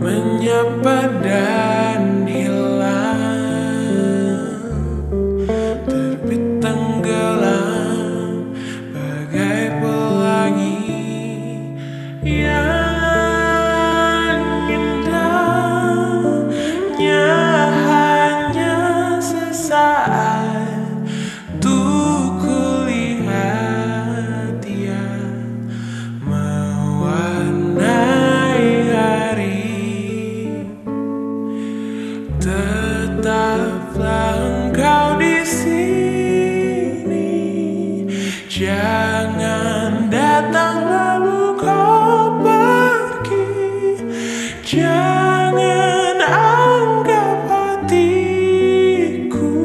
menyapa dan hilang, terbit tenggelam bagai pelangi yang indahnya hanya sesaat tuh kulihat dia mewarnai hari. Tetaplah engkau di sini, jangan datang lalu kau pergi. Jangan anggap hatiku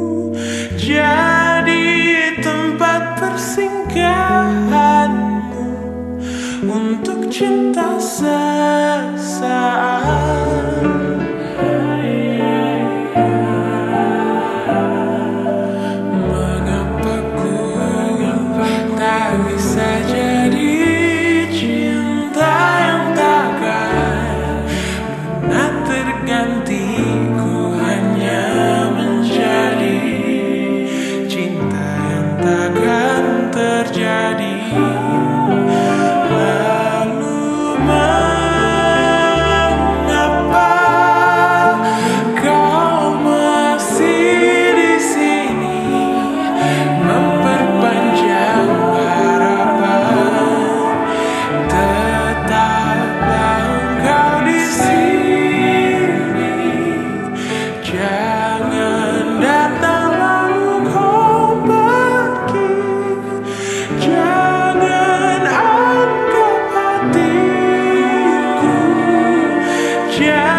jadi tempat persinggahanmu untuk cinta sesaat. Mengapa ku tak bisa jadi cinta yang takkan pernah terganti? Ku hanya menjadi cinta yang takkan terjadi. Lalu mengapa kau masih di sini memperpanjang harapan? Tetaplah engkau di sini, jangan datang lalu kau pergi. Jangan anggap hatiku